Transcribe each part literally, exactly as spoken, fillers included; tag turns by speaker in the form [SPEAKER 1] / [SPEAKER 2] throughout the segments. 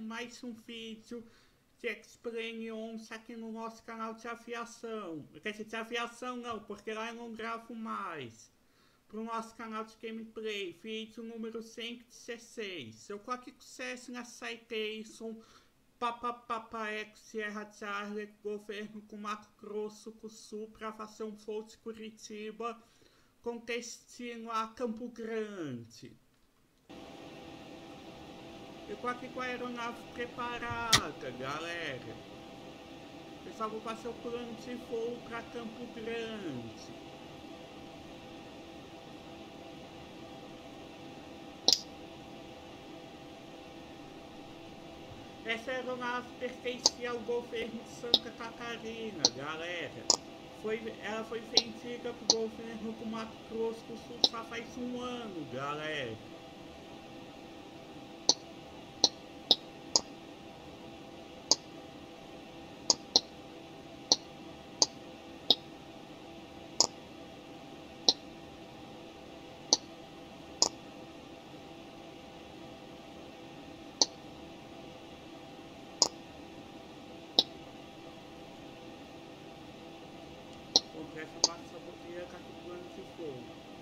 [SPEAKER 1] mais um vídeo de X-Plane Onça aqui no nosso canal de aviação. Quer dizer, de aviação não, porque lá eu não gravo mais. Pro nosso canal de gameplay, vídeo número cento e dezesseis. Eu coloquei sucesso na Citation, Papa Papa Eco, Sierra Charlie, governo com Mato Grosso do Sul, para fazer um voo de Curitiba com destino a Campo Grande. Eu tô aqui com a aeronave preparada, galera. Eu só vou fazer o plano de voo para Campo Grande. Essa aeronave pertencia ao governo de Santa Catarina, galera. Foi, ela foi vendida pro governo do Mato Grosso do Sul só faz um ano, galera. Essa parte só poderia estar com o plano de voo.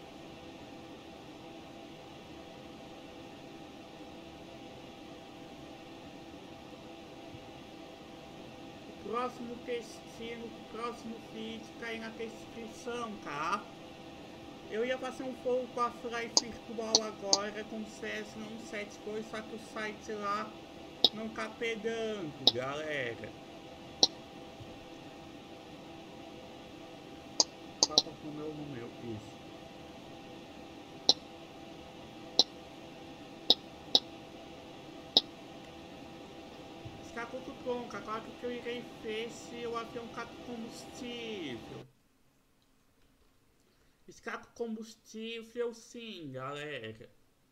[SPEAKER 1] O próximo destino, o próximo vídeo tá aí na descrição, tá? Eu ia fazer um voo com a Fly Virtual agora com o Cessna cento e setenta e dois, só que o site lá não tá pegando, galera. Papa Romeu Romeu, isso. Está tudo bom, agora o que eu irei ver se o avião está com combustível. Está com combustível sim, galera.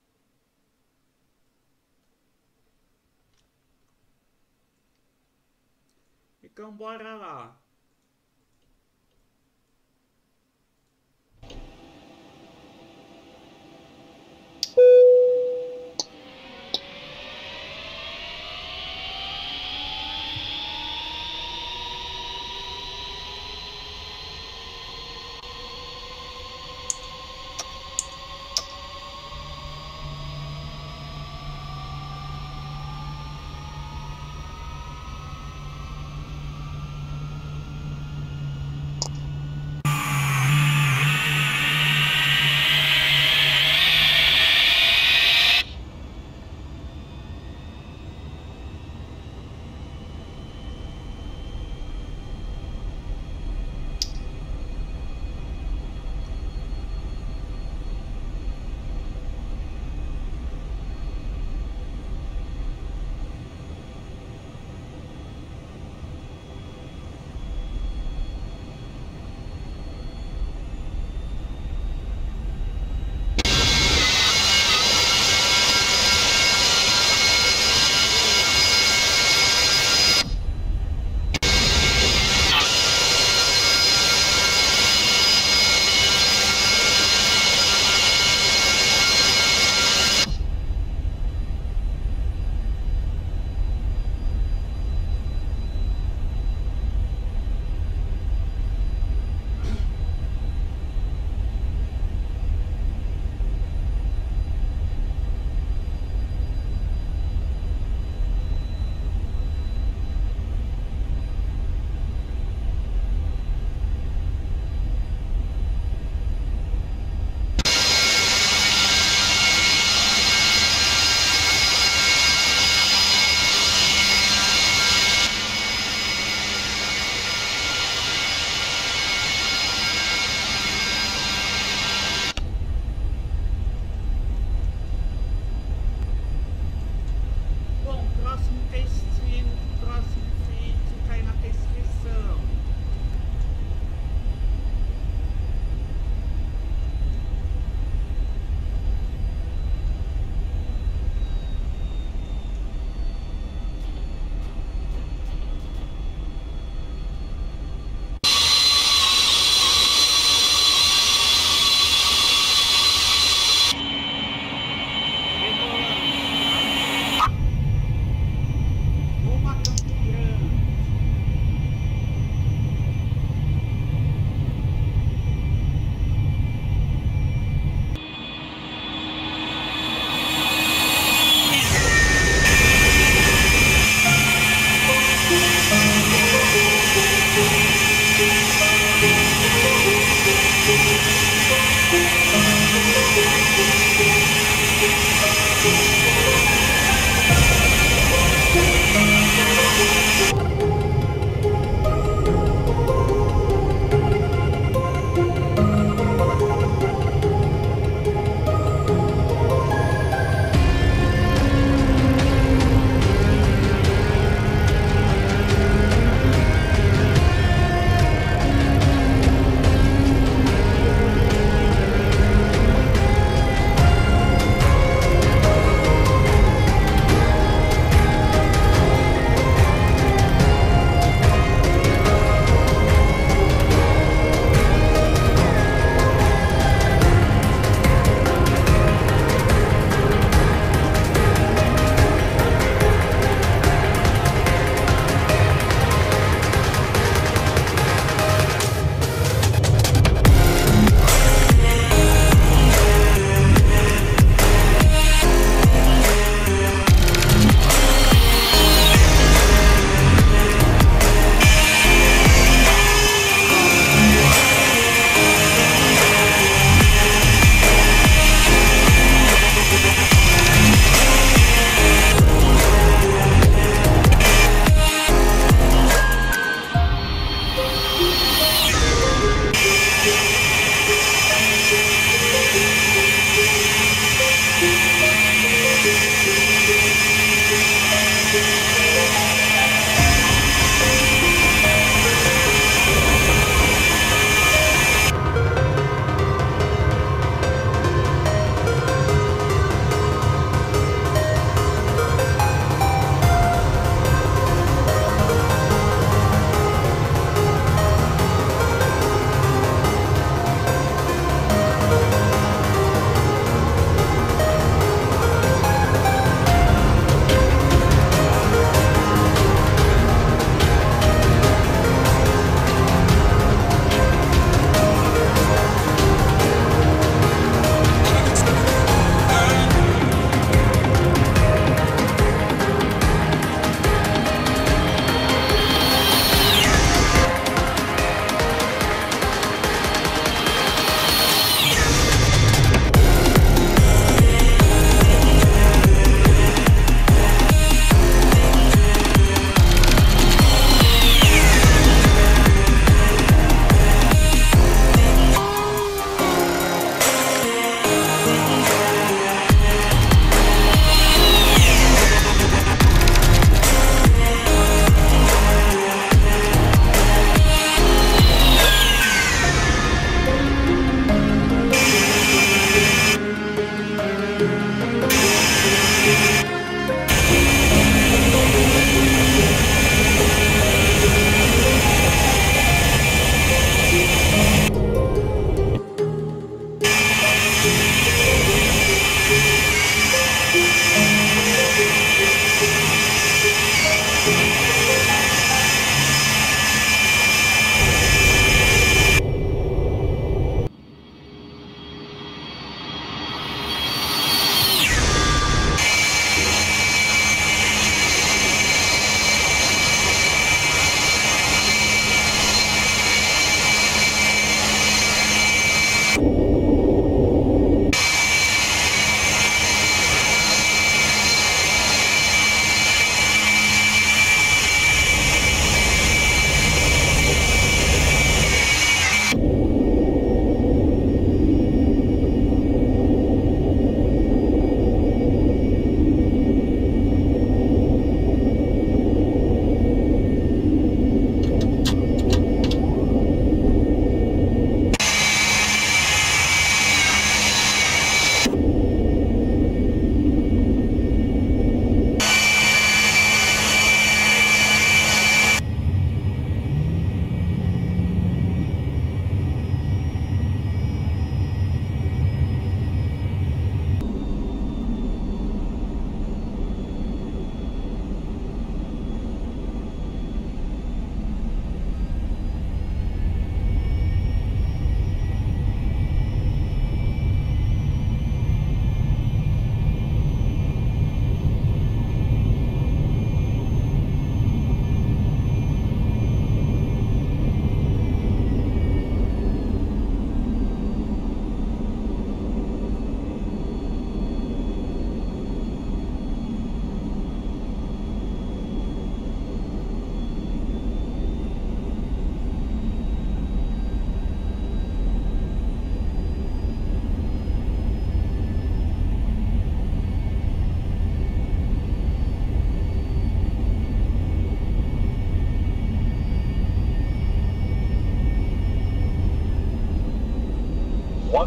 [SPEAKER 1] Então bora lá.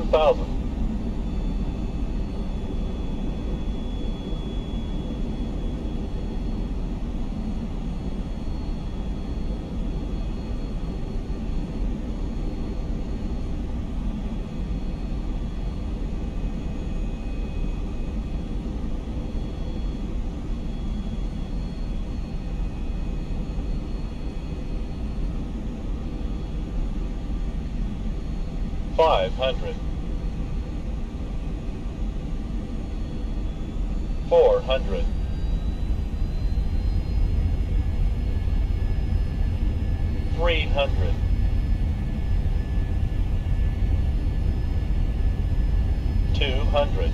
[SPEAKER 2] one thousand. Five hundred. Four hundred. Three hundred. Two hundred.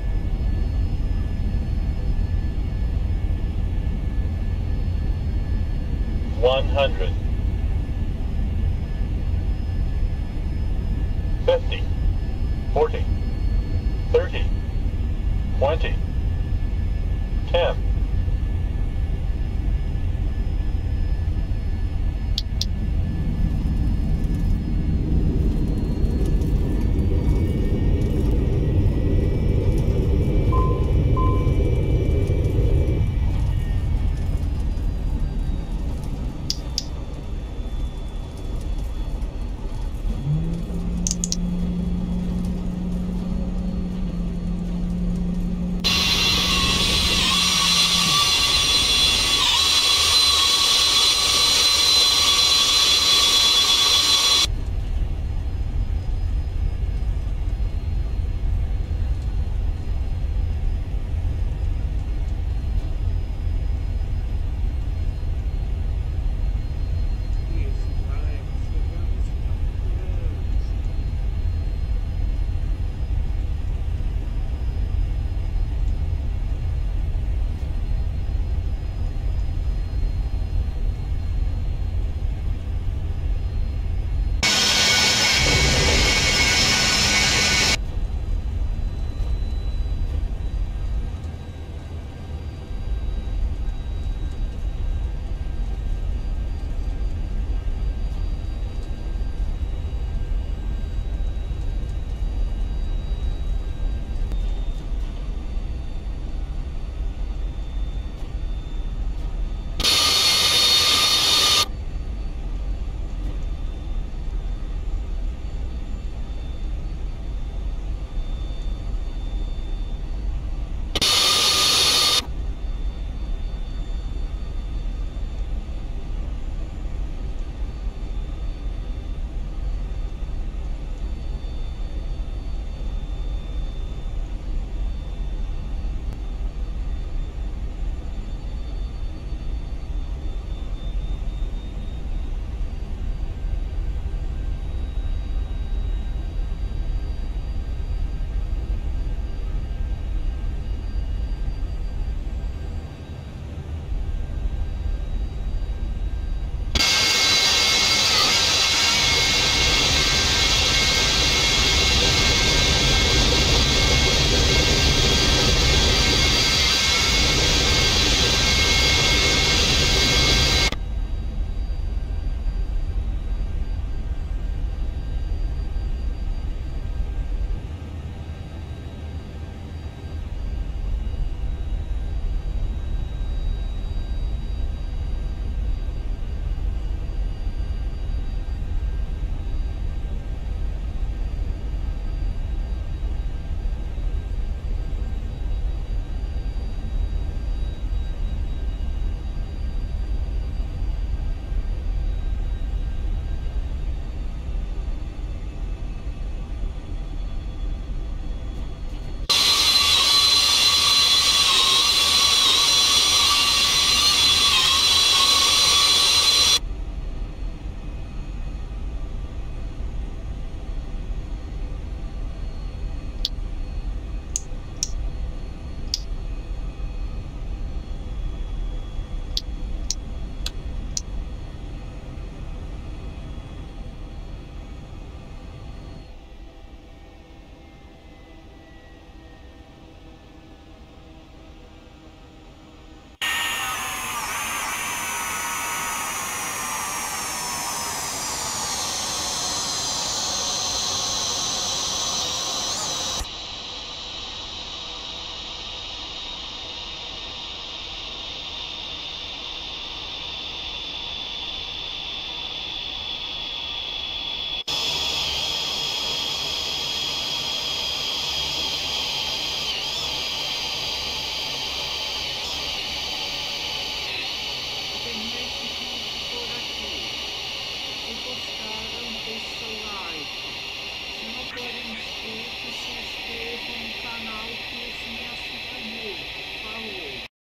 [SPEAKER 2] One hundred. Fifty, forty, thirty, twenty,